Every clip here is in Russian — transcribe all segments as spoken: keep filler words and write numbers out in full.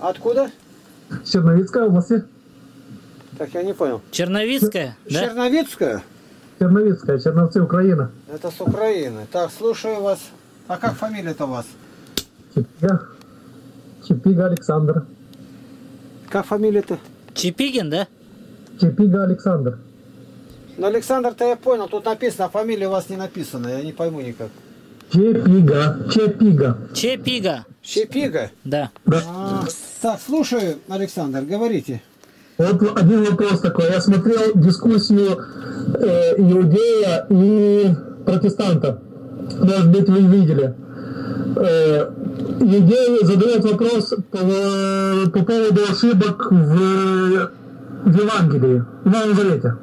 Откуда? Черновицкая область. Так, я не понял. Черновицкая? Да? Черновицкая? Черновицкая, Черновцы, Украина. Это с Украины. Так, слушаю вас. А как фамилия-то у вас? Чепига. Чепига Александр. Как фамилия-то? Чепигин, да? Чепига Александр. Ну, Александр-то я понял. Тут написано, а фамилия у вас не написана. Я не пойму никак. Чепига. Чепига. Чепига. Чепига? Да. Да. А, так, слушаю, Александр, говорите. Вот один вопрос такой. Я смотрел дискуссию э, иудея и протестанта. Может быть, вы видели. Э, иудей задает вопрос по, по поводу ошибок в, в Евангелии, в Новом Завете.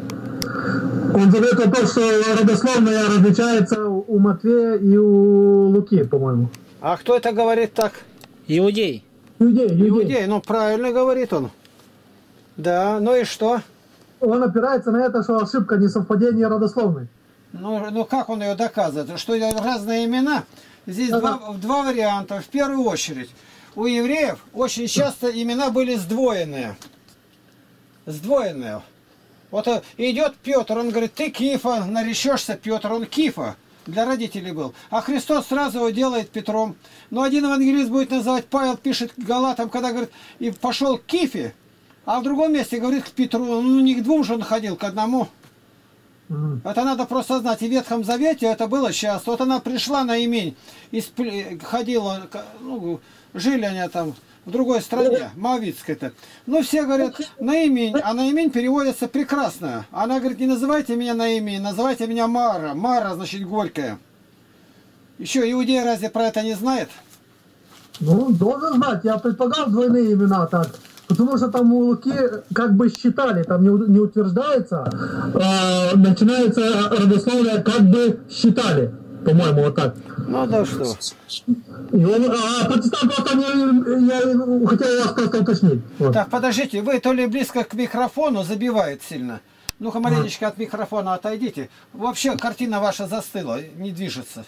Он задает вопрос, что родословная различается у Матвея и у Луки, по-моему. А кто это говорит так? Иудей. Иудей, иудей. Иудей, ну правильно говорит он. Да, ну и что? Он опирается на это, что ошибка несовпадение родословной. Ну, ну как он ее доказывает? Что разные имена? Здесь два, два варианта. В первую очередь, у евреев очень часто имена были сдвоенные. Сдвоенные. Вот идет Петр, он говорит, ты Кифа, наречешься Петр, он Кифа. Для родителей был. А Христос сразу его делает Петром. Но один евангелист будет называть, Павел пишет Галатам, когда говорит, и пошел к Кифе, а в другом месте говорит к Петру, ну не к двум же он ходил, к одному. Mm. Это надо просто знать. И в Ветхом Завете это было часто. Вот она пришла на имень, и ходила, ну, жили они там в другой стране, Моавитской-то. Ну, все говорят, наимень, а наимень переводится прекрасно. Она говорит, не называйте меня наимень, называйте меня Мара. Мара, значит, горькая. Еще иудей разве про это не знает? Ну, он должен знать. Я предполагал двойные имена так. Потому что там у Луки как бы считали, там не, не утверждается, а начинается родословие как бы считали, по-моему, вот так. Ну да что. И он, а протестант просто не, я хотел вас просто уточнить. Вот. Так, подождите, вы то ли близко к микрофону, забивает сильно. Ну-ка, маленечко от микрофона отойдите. Вообще картина ваша застыла, не движется.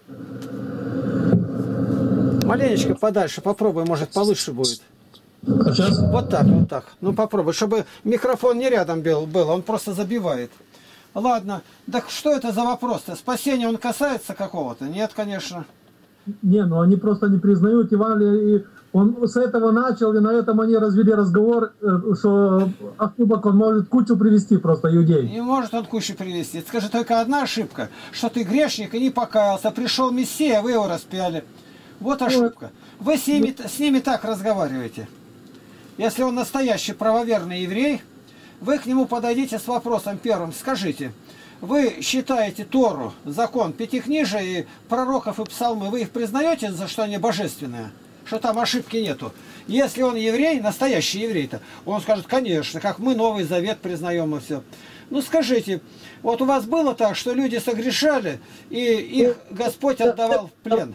Маленечко подальше, попробуй, может получше будет. А сейчас? Вот так, вот так. Ну попробуй, чтобы микрофон не рядом был, был, он просто забивает. Ладно, так что это за вопрос-то? Спасение он касается какого-то? Нет, конечно. Не, ну они просто не признают Евангелие, и он с этого начал, и на этом они развели разговор, что ошибок он может кучу привести просто иудей. Не может он кучу привести. Скажи, только одна ошибка, что ты грешник и не покаялся, пришел Мессия, вы его распяли. Вот ошибка. Вы с ними, с ними так разговариваете. Если он настоящий правоверный еврей, вы к нему подойдите с вопросом первым. Скажите, вы считаете Тору, закон, пятикнижие и пророков и псалмы, вы их признаете, за что они божественные? Что там ошибки нету? Если он еврей, настоящий еврей-то, он скажет, конечно, как мы Новый Завет признаем и все. Ну скажите, вот у вас было так, что люди согрешали, и их Господь отдавал в плен?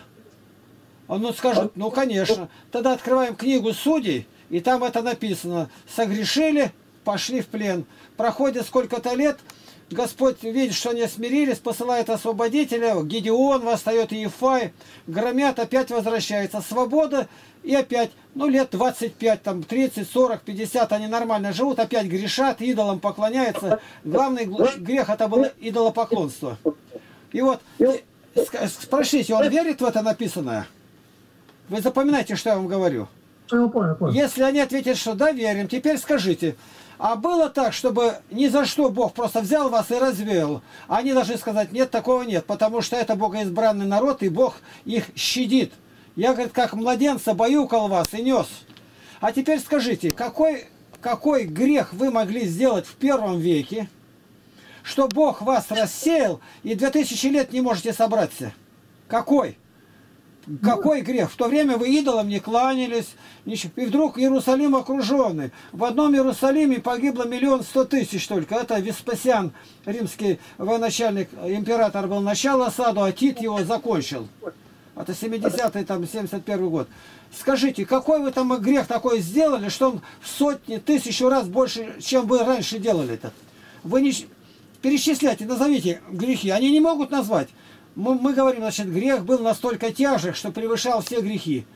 Он ну, скажет, ну конечно. Тогда открываем книгу Судей, и там это написано. Согрешили, пошли в плен. Проходит сколько-то лет, Господь видит, что они смирились, посылает освободителя, Гедеон восстает, Иефай, громят, опять возвращается. Свобода, и опять, ну лет двадцать пять, там тридцать, сорок, пятьдесят, они нормально живут, опять грешат, идолам поклоняются. Главный грех это было идолопоклонство. И вот, спросите, он верит в это написанное? Вы запоминайте, что я вам говорю. Я понял, понял. Если они ответят, что да, верим, теперь скажите, а было так, чтобы ни за что Бог просто взял вас и развеял? Они должны сказать, нет, такого нет, потому что это богоизбранный народ, и Бог их щадит. Я, говорит, как младенца баюкал вас и нес. А теперь скажите, какой, какой грех вы могли сделать в первом веке, что Бог вас рассеял, и две тысячи лет не можете собраться? Какой? Какой грех? В то время вы идолам не кланялись, и вдруг Иерусалим окруженный. В одном Иерусалиме погибло миллион сто тысяч только. Это Веспасиан, римский военачальник, император был, начал осаду, а Тит его закончил. Это семидесятый, там, семьдесят первый год. Скажите, какой вы там грех такой сделали, что он в сотни, тысячу раз больше, чем вы раньше делали-то? Вы не перечисляйте, назовите грехи. Они не могут назвать. Мы, мы говорим, значит, грех был настолько тяжек, что превышал все грехи.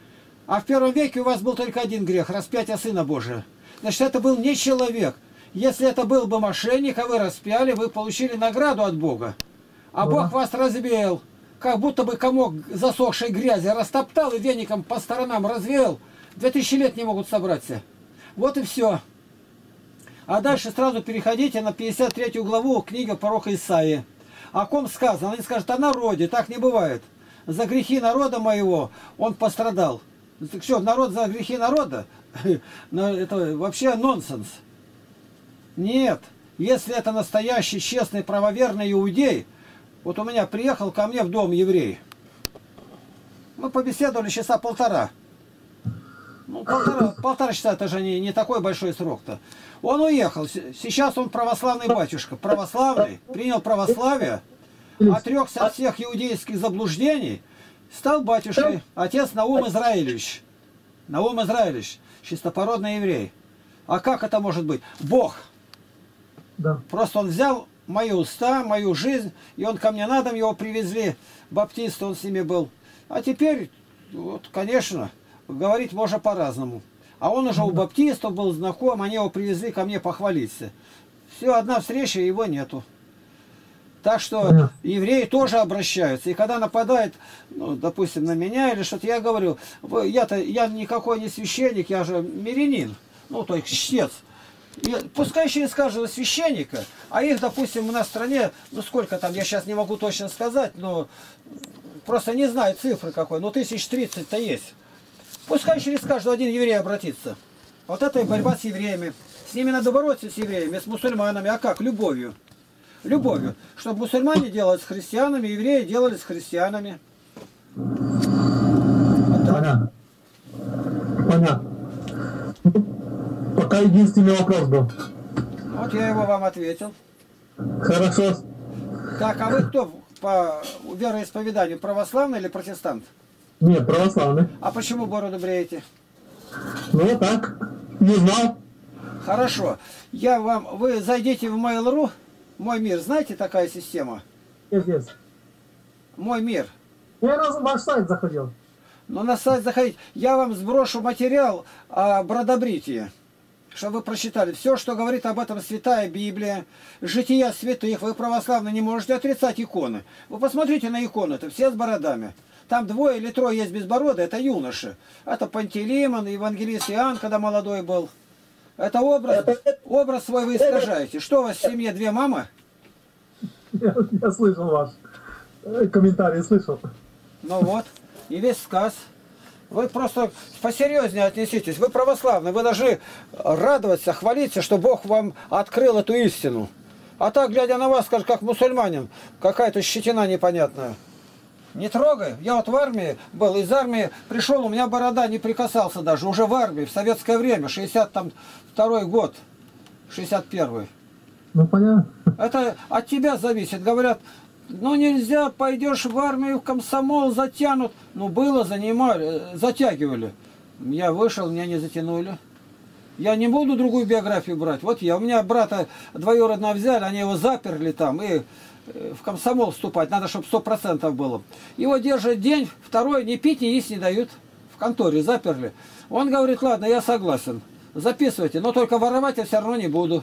А в первом веке у вас был только один грех – распятие Сына Божия. Значит, это был не человек. Если это был бы мошенник, а вы распяли, вы получили награду от Бога. А Ну Бог да. вас развеял, как будто бы комок засохшей грязи растоптал и веником по сторонам развеял. Две тысячи лет не могут собраться. Вот и все. А дальше сразу переходите на пятьдесят третью главу книги пророка Исаии. О ком сказано? Он скажет: о народе. Так не бывает. За грехи народа моего он пострадал. Так что, народ за грехи народа? Это вообще нонсенс. Нет. Если это настоящий, честный, правоверный иудей, вот у меня приехал ко мне в дом еврей. Мы побеседовали часа полтора. Ну, полтора, полтора часа, это же не, не такой большой срок-то. Он уехал. Сейчас он православный батюшка. Православный. Принял православие. Отрекся от всех иудейских заблуждений. Стал батюшкой. Отец Наум Израилевич. Наум Израилевич. Чистопородный еврей. А как это может быть? Бог. Да. Просто он взял мои уста, мою жизнь, и он ко мне на дом его привезли. Баптист, он с ними был. А теперь, вот, конечно, говорить можно по-разному. А он уже у баптистов был знаком, они его привезли ко мне похвалиться. Все, одна встреча, его нету. Так что евреи тоже обращаются. И когда нападает, ну, допустим, на меня или что-то, я говорю: я-то я никакой не священник, я же мирянин, ну, то есть чтец. И пускай через каждого священника, а их, допустим, у нас в стране, ну сколько там, я сейчас не могу точно сказать, но просто не знаю цифры какой, но тысяч тридцать-то есть. Пускай через каждого один еврей обратится. Вот это и борьба с евреями. С ними надо бороться, с евреями, с мусульманами. А как? Любовью. Любовью. Чтобы мусульмане делали с христианами, евреи делали с христианами. Вот так. Понятно. Понятно. Пока единственный вопрос был. Вот я его вам ответил. Хорошо. Так, а вы кто по вероисповеданию? Православный или протестант? Нет, православный. А почему бороду бреете? Ну вот так. Не знал. Хорошо. Я вам... Вы зайдите в Mail.ru. Мой мир. Знаете, такая система? Есть, есть. Мой мир. Я раз на ваш сайт заходил. Но на сайт заходить. Я вам сброшу материал о бродобритии, чтобы вы прочитали. Все, что говорит об этом Святая Библия, жития святых. Вы, православные, не можете отрицать иконы. Вы посмотрите на иконы-то, все с бородами. Там двое или трое есть без бороды, это юноши. Это Пантелеймон, евангелист Иоанн, когда молодой был. Это образ, образ свой вы искажаете. Что у вас в семье, две мамы? Я, я слышал ваш комментарий, слышал. Ну вот, и весь сказ. Вы просто посерьезнее отнеситесь. Вы православные, вы должны радоваться, хвалиться, что Бог вам открыл эту истину. А так, глядя на вас, скажет, как мусульманин, какая-то щетина непонятная. Не трогай. Я вот в армии был, из армии пришел, у меня борода не прикасался даже. Уже в армии, в советское время, шестьдесят второй год, шестьдесят первый. Ну понятно. Это от тебя зависит. Говорят, ну нельзя, пойдешь в армию, в комсомол, затянут. Ну было, занимали, затягивали. Я вышел, меня не затянули. Я не буду другую биографию брать. Вот я, у меня брата двоюродного взяли, они его заперли там и в комсомол вступать. Надо, чтобы сто процентов было. Его держат день, второй, ни пить, ни есть не дают. В конторе заперли. Он говорит: ладно, я согласен. Записывайте, но только воровать я все равно не буду.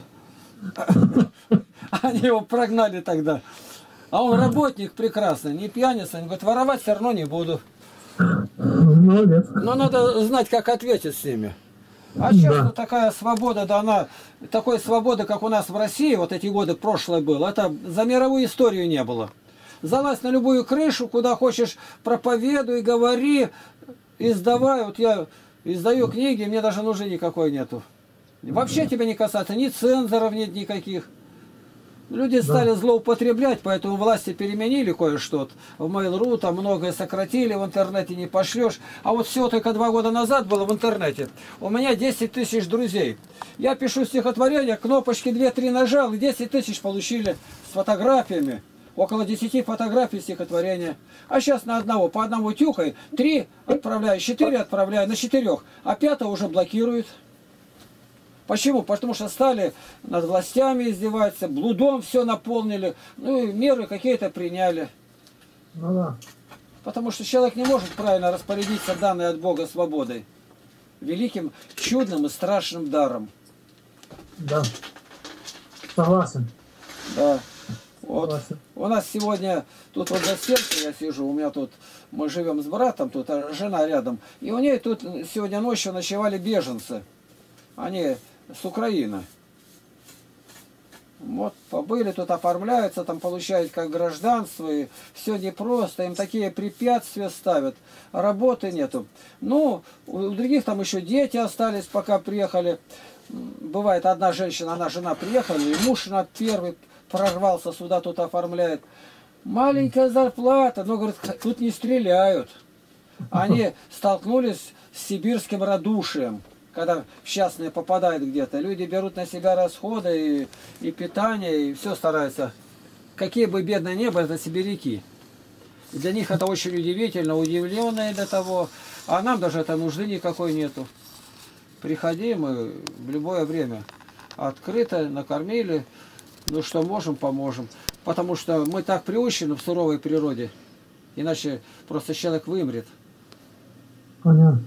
Они его прогнали тогда. А он работник прекрасный, не пьяница. Он говорит: воровать все равно не буду. Молодец. Но надо знать, как ответить с ними. А сейчас Да. такая свобода дана, такой свободы, как у нас в России, вот эти годы прошлое было, это за мировую историю не было. Залазь на любую крышу, куда хочешь, проповедуй, говори, издавай. Вот я издаю книги, мне даже нужды никакой нету. Вообще тебя не касается, ни цензоров нет никаких. Люди стали злоупотреблять, поэтому власти переменили кое-что. В Mail.ru там многое сократили, в интернете не пошлешь. А вот всего только два года назад было в интернете. У меня десять тысяч друзей. Я пишу стихотворение, кнопочки две-три нажал, и десять тысяч получили с фотографиями. Около десяти фотографий стихотворения. А сейчас на одного, по одному тюкай, три отправляю, четыре отправляю, на четырех, а пятого уже блокируют. Почему? Потому что стали над властями издеваться, блудом все наполнили, ну и меры какие-то приняли. Ну да. Потому что человек не может правильно распорядиться данной от Бога свободой. Великим, чудным и страшным даром. Да. Согласен. Да. Вот. Согласен. У нас сегодня, тут вот за стенкой я сижу, у меня тут, мы живем с братом, тут а жена рядом. И у нее тут сегодня ночью ночевали беженцы. Они с Украины. Вот, побыли, тут оформляются, там получают как гражданство, и все непросто, им такие препятствия ставят, работы нету. Ну, у других там еще дети остались, пока приехали. Бывает, одна женщина, она жена приехала, и муж на первый прорвался сюда, тут оформляет. Маленькая зарплата, но, говорит, тут не стреляют. Они столкнулись с сибирским радушием. Когда в частные попадают где-то, люди берут на себя расходы и, и питание, и все стараются. Какие бы бедные не были, это сибиряки. И для них это очень удивительно, удивленные до того. А нам даже это нужды никакой нету. Приходи, мы в любое время открыто накормили. Ну что можем, поможем. Потому что мы так приучены в суровой природе. Иначе просто человек вымрет. Понятно.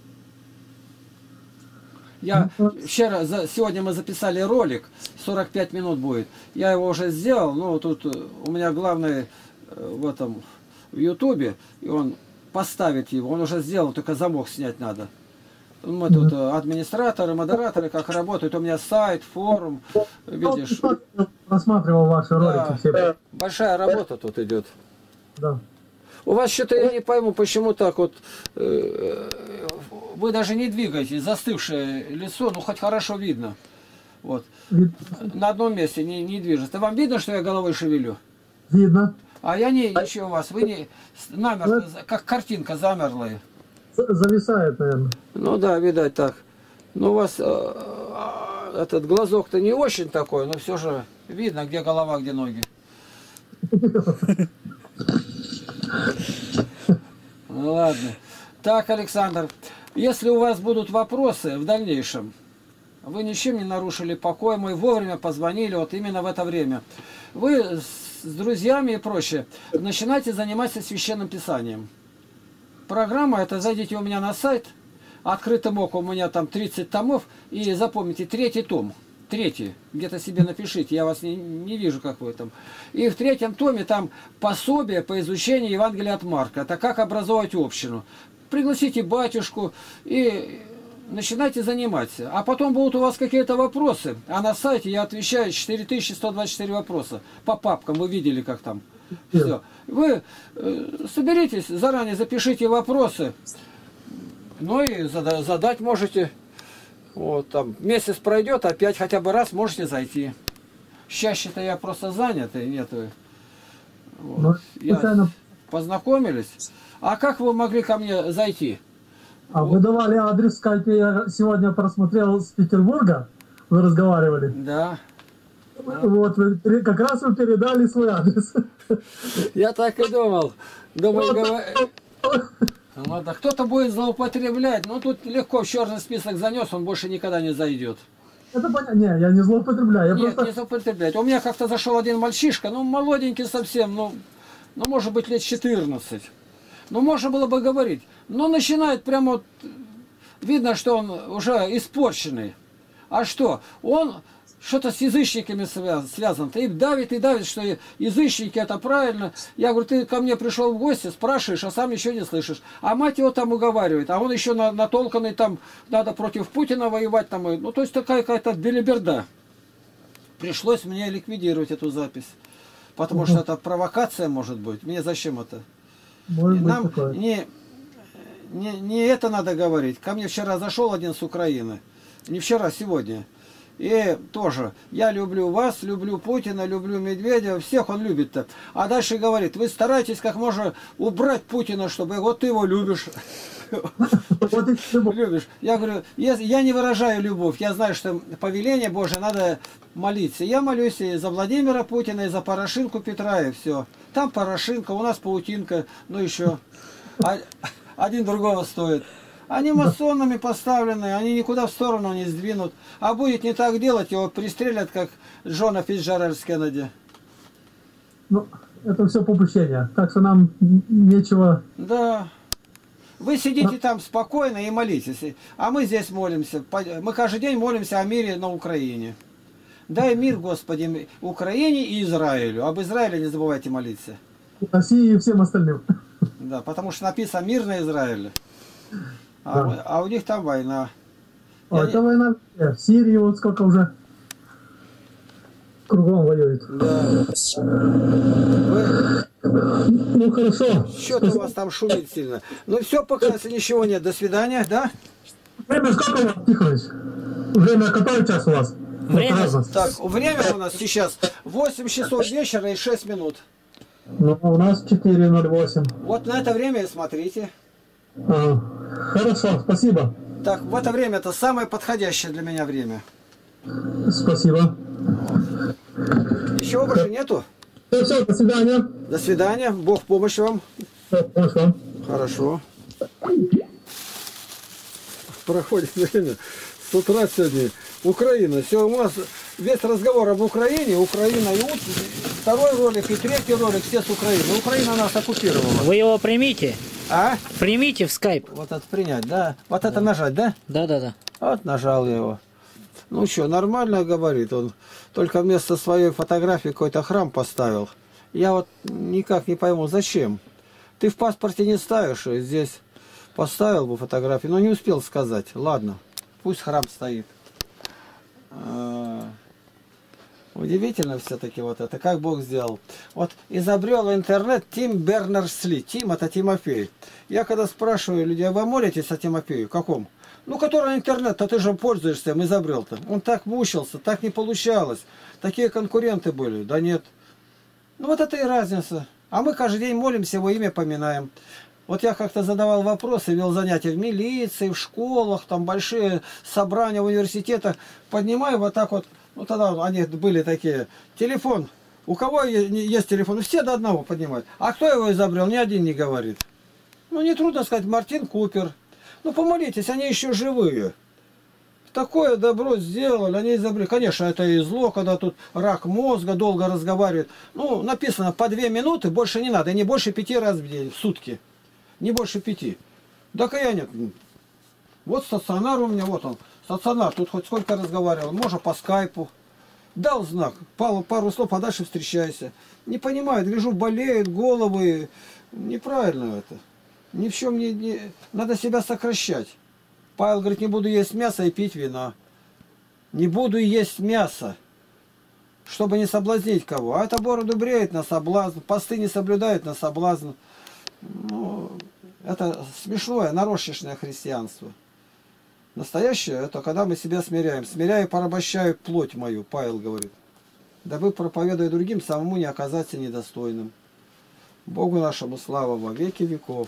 Я вчера, сегодня мы записали ролик, сорок пять минут будет. Я его уже сделал, но тут у меня главный в этом, в Ютубе, и он поставит его, он уже сделал, только замок снять надо. Мы тут администраторы, модераторы, как работают, у меня сайт, форум, видишь. Просматривал ваши ролики Да, все. большая работа тут идет. Да. У вас что-то, я не пойму, почему так вот, э, вы даже не двигаетесь, застывшее лицо, ну хоть хорошо видно. Вот. Вид- На одном месте не, не движется. Вам видно, что я головой шевелю? Видно. А я не, ничего у вас, вы не, намер, как картинка замерлая. З- Зависает, наверное. Ну да, видать так. Ну у вас э, э, этот глазок-то не очень такой, но все же видно, где голова, где ноги. Ну ладно. Так, Александр, если у вас будут вопросы в дальнейшем, вы ничем не нарушили покой мой, вовремя позвонили, вот именно в это время. Вы с друзьями и прочее начинайте заниматься священным писанием. Программа, это зайдите у меня на сайт, открытым оком у меня там тридцать томов, и запомните, третий том. Третий, где-то себе напишите, я вас не, не вижу, как вы там. И в третьем томе там пособие по изучению Евангелия от Марка. Это как образовать общину. Пригласите батюшку и начинайте заниматься. А потом будут у вас какие-то вопросы. А на сайте я отвечаю четыре тысячи сто двадцать четыре вопроса. По папкам вы видели, как там. Все. Вы э, соберитесь, заранее запишите вопросы. Ну и зада задать можете. Вот, там месяц пройдет, опять хотя бы раз можете зайти. Чаще-то я просто занят и нету. Вот. Ну, Я... случайно- Познакомились. А как вы могли ко мне зайти? А вы давали адрес в скайпе, я сегодня просмотрел с Петербурга, вы разговаривали. Да. Вот, вы пере- как раз вы передали свой адрес. Я так и думал. Думаю, говор- ладно, кто-то будет злоупотреблять, но тут легко в черный список занес, он больше никогда не зайдет. Это понятно. Не, я не злоупотребляю. Я Нет, просто... не злоупотреблять. У меня как-то зашел один мальчишка, ну молоденький совсем, ну, ну может быть лет четырнадцать. Ну можно было бы говорить. Но начинает прямо вот, видно, что он уже испорченный. А что? Он что-то с язычниками связан. И давит, и давит, что язычники это правильно. Я говорю, ты ко мне пришел в гости, спрашиваешь, а сам ничего не слышишь. А мать его там уговаривает, а он еще на, натолканный там, надо против Путина воевать. Там, ну то есть такая какая-то белиберда. Пришлось мне ликвидировать эту запись. Потому что это провокация может быть. Мне зачем это? Может быть Нам такое. не, не, не это надо говорить. Ко мне вчера зашел один с Украины. Не вчера, а сегодня. И тоже, я люблю вас, люблю Путина, люблю Медведева, всех он любит-то. А дальше говорит, вы стараетесь как можно убрать Путина, чтобы вот ты его любишь. Вот и всё. Любишь. Я говорю, я, я не выражаю любовь, я знаю, что повеление Божие надо молиться. Я молюсь и за Владимира Путина, и за Порошинку Петра, и все. Там Порошинка, у нас паутинка, ну еще. А, один другого стоит. Они масонами поставлены, они никуда в сторону не сдвинут. А будет не так делать, его пристрелят, как Джона Фицджеральд с Кеннеди. Ну, это все попущение. Так что нам нечего... Да. Вы сидите там спокойно и молитесь. А мы здесь молимся. Мы каждый день молимся о мире на Украине. Дай мир, Господи, Украине и Израилю. Об Израиле не забывайте молиться. России и всем остальным. Да, потому что написано мир на Израиле. А, Да. а у них там война. А Я это не- война в Сирии, вот сколько уже кругом воюет. Да. Вы... Ну хорошо. Что-то у вас там шумит сильно. Ну все, пока если ничего нет. До свидания, да? Время сколько у вас, Тихонович? Время который час у вас? Время? Вот разно. Так, время у нас сейчас восемь часов вечера и шесть минут. Ну, у нас четыре ноль восемь. Вот на это время и смотрите. А, хорошо, спасибо. Так, в это время это самое подходящее для меня время. Спасибо. Ничего больше нету? Все, все, до свидания. До свидания. Бог помощь вам. Всё, хорошо. Хорошо. Проходит время. С утра сегодня Украина. Все, у нас весь разговор об Украине. Украина и вот второй ролик и третий ролик все с Украины. Украина нас оккупировала. Вы его примите. А? Примите в скайп. Вот это принять, да? Вот это нажать, да? Да-да-да. Вот нажал я его. Ну что, нормально говорит он. Только вместо своей фотографии какой-то храм поставил. Я вот никак не пойму, зачем? Ты в паспорте не ставишь, и здесь поставил бы фотографию, но не успел сказать. Ладно, пусть храм стоит. А, удивительно все-таки вот это, как Бог сделал. Вот изобрел интернет Тим Бернерс-Ли. Тим это Тимофей. Я когда спрашиваю людей, а вы молитесь о Тимофею? Каком? Ну, который интернет, а ты же пользуешься, им изобрел-то. Он так мучился, так не получалось. Такие конкуренты были. Да нет. Ну, вот это и разница. А мы каждый день молимся, его имя поминаем. Вот я как-то задавал вопросы, вел занятия в милиции, в школах, там большие собрания в университетах. Поднимаю вот так вот. Ну, тогда они были такие. Телефон. У кого есть телефон? Все до одного поднимают. А кто его изобрел? Ни один не говорит. Ну, нетрудно сказать, Мартин Купер. Ну, помолитесь, они еще живые. Такое добро сделали, они изобрели. Конечно, это и зло, когда тут рак мозга, долго разговаривает. Ну, написано, по две минуты, больше не надо. И не больше пяти раз в день, в сутки. Не больше пяти. Да я нет. Вот стационар у меня, вот он. Стационар, тут хоть сколько разговаривал. Можно по скайпу. Дал знак, пару, пару слов, а дальше встречайся. Не понимают, гляжу, болеют головы. Неправильно это. Ни в чем не, не... Надо себя сокращать. Павел говорит, не буду есть мясо и пить вина. Не буду есть мясо, чтобы не соблазнить кого. А это бороду бреет на соблазн, посты не соблюдают на соблазн. Ну, это смешное, нарочечное христианство. Настоящее, это когда мы себя смиряем. Смиряю, порабощаю плоть мою, Павел говорит. Дабы, проповедуя другим, самому не оказаться недостойным. Богу нашему слава во веки веков.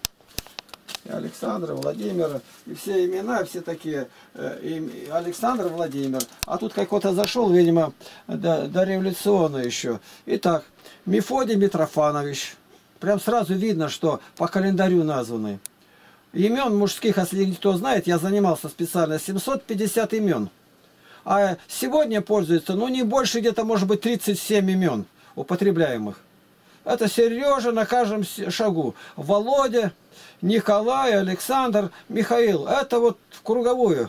И Александра, Владимира, и все имена, все такие, э, и Александр, Владимир. А тут какой-то зашел, видимо, до, до революционно еще. Итак, Мефодий Митрофанович. Прям сразу видно, что по календарю названы. Имен мужских, если кто знает, я занимался специально, семьсот пятьдесят имен. А сегодня пользуется, ну, не больше, где-то, может быть, тридцать семь имен употребляемых. Это Сережа на каждом шагу. Володя, Николай, Александр, Михаил. Это вот в круговую.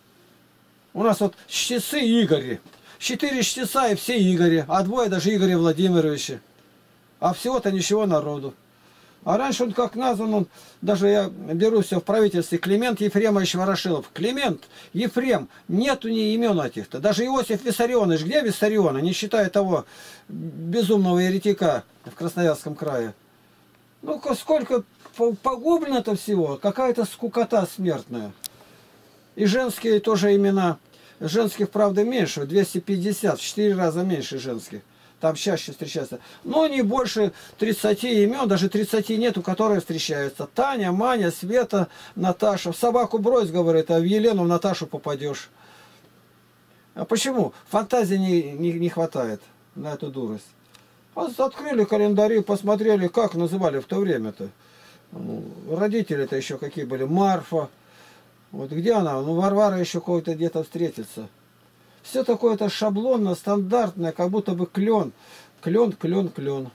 У нас вот чтецы Игори. Четыре чтеца и все Игори. А двое даже Игоря Владимировича. А всего-то ничего народу. А раньше он как назван, он, даже я беру все в правительстве, Климент Ефремович Ворошилов. Климент, Ефрем, нету ни имен этих-то. Даже Иосиф Виссарионович, где Виссариона, не считая того безумного еретика в Красноярском крае. Ну, сколько погублено-то всего, какая-то скукота смертная. И женские тоже имена. Женских, правда, меньше, двести пятьдесят, в четыре раза меньше женских. Там чаще встречаются. Но не больше тридцати имен, даже тридцати нету, которые встречаются. Таня, Маня, Света, Наташа. В собаку брось, говорит, а в Елену, в Наташу попадешь. А почему? Фантазии не, не, не хватает на эту дурость. А открыли календари, посмотрели, как называли в то время-то. Ну, родители-то еще какие были. Марфа. Вот где она? Ну, Варвара еще кого-то где-то встретится. Все такое-то шаблонно, стандартное, как будто бы клен. Клен, клен, клен.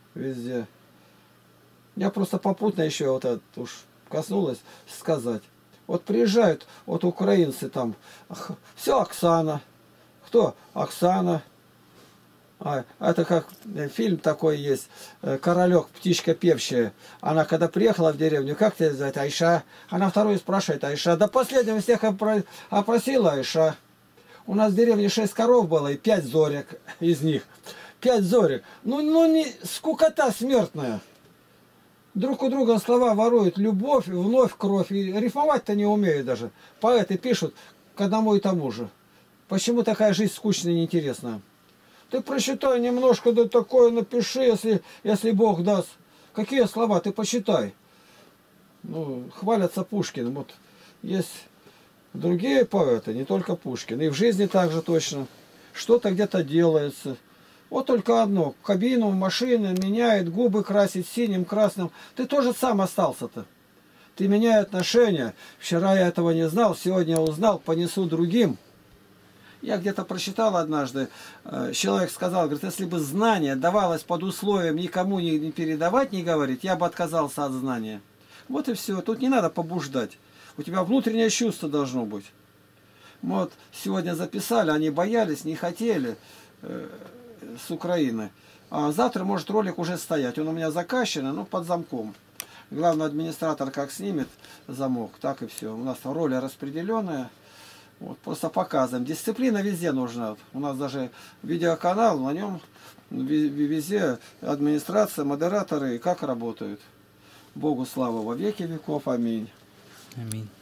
везде. Я просто попутно еще вот это уж коснулась сказать. Вот приезжают вот украинцы там, все Оксана. Кто? Оксана. А, это как фильм такой есть, «Королек, птичка певчая». Она когда приехала в деревню, как тебя зовут? Айша. Она вторую спрашивает, Айша. Да последнего всех опросила Айша. У нас в деревне шесть коров было и пять зорек из них. Пять зорек. Ну, ну не скукота смертная. Друг у друга слова воруют. Любовь, вновь кровь. И рифмовать-то не умеют даже. Поэты пишут к одному и тому же. Почему такая жизнь скучная и неинтересная? Ты прочитай немножко, да такое напиши, если, если Бог даст. Какие слова? Ты почитай. Ну, хвалятся Пушкиным. Вот есть другие поэты, не только Пушкин. И в жизни также точно. Что-то где-то делается. Вот только одно. Кабину, машины меняет, губы красит синим, красным. Ты тоже сам остался-то. Ты меняй отношения. Вчера я этого не знал, сегодня я узнал, понесу другим. Я где-то прочитал однажды, человек сказал, говорит, если бы знание давалось под условием никому не передавать, не говорить, я бы отказался от знания. Вот и все. Тут не надо побуждать. У тебя внутреннее чувство должно быть. Вот сегодня записали, они боялись, не хотели э, с Украины. А завтра может ролик уже стоять. Он у меня закачан, но под замком. Главный администратор как снимет замок, так и все. У нас роли распределенная. Вот, просто показываем. Дисциплина везде нужна. У нас даже видеоканал, на нем везде администрация, модераторы, как работают. Богу слава во веки веков. Аминь. Аминь.